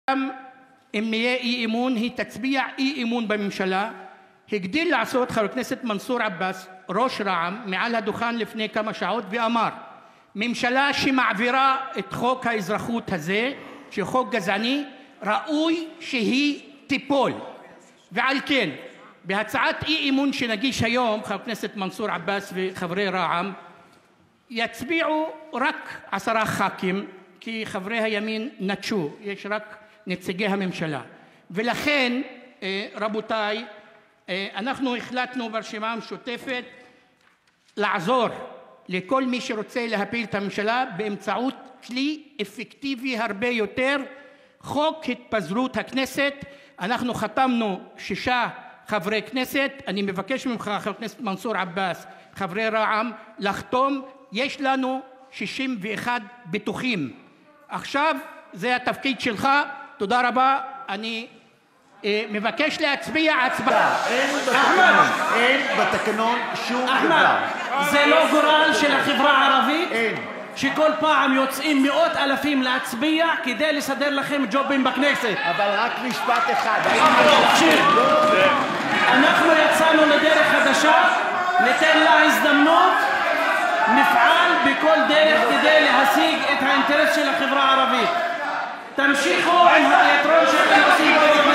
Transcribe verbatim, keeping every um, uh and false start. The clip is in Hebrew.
גם אם יהיה אי אמון היא תצביע אי אמון בממשלה. הגדיל לעשות חבר הכנסת מנסור עבאס ראש רע"מ מעל הדוכן לפני כמה שעות ואמר: ממשלה שמעבירה את חוק האזרחות הזה שחוק גזעני ראוי שהיא תיפול. ועל כן בהצעת אי אמון שנגיש היום חבר הכנסת מנסור עבאס וחברי רע"מ יצביעו רק עשרה ח"כים, כי חברי הימין נטשו, יש רק נציגי הממשלה. ולכן רבותיי, אנחנו החלטנו ברשימה המשותפת לעזור לכל מי שרוצה להפיל את הממשלה באמצעות כלי אפקטיבי הרבה יותר, חוק התפזרות הכנסת. אנחנו חתמנו שישה חברי כנסת, אני מבקש ממך חבר הכנסת מנסור עבאס, חברי רע"מ, לחתום. יש לנו שישים ואחד בטוחים. עכשיו זה התפקיד שלך. תודה רבה. אני אה, מבקש להצביע הצבעה. אין בתקנון, אין בתקנון שום דבר. זה לא גורל של החברה הערבית? אין. שכל פעם יוצאים מאות אלפים להצביע כדי לסדר לכם ג'ובים בכנסת. אבל רק משפט אחד. אנחנו יצאנו לדרך חדשה, ניתן לה הזדמנות, נפעל בכל דרך כדי להשיג את האינטרס של החברה הערבית. תמשיכו עם התיאטרון שאתם עושים.